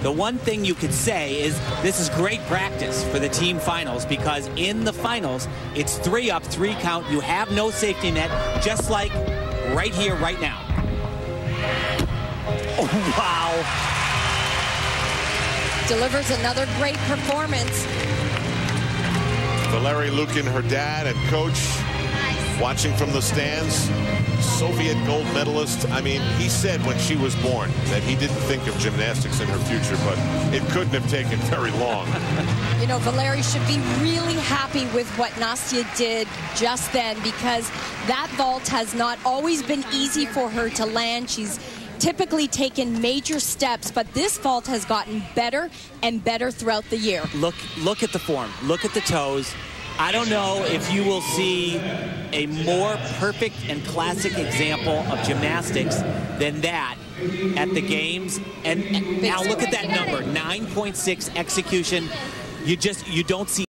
The one thing you could say is this is great practice for the team finals, because in the finals, it's 3 up, 3 count. You have no safety net, just like right here, right now. Oh, wow. Delivers another great performance. Valeri Lukin, her dad and coach, watching from the stands. Soviet gold medalist. I mean, he said when she was born that he didn't think of gymnastics in her future, but it couldn't have taken very long. You know, Valeri should be really happy with what Nastya did just then, because that vault has not always been easy for her to land. She's typically taken major steps, but this vault has gotten better and better throughout the year. Look at the form. Look at the toes. I don't know if you will see a more perfect and classic example of gymnastics than that at the games. And now look at that number, 9.6 execution. You don't see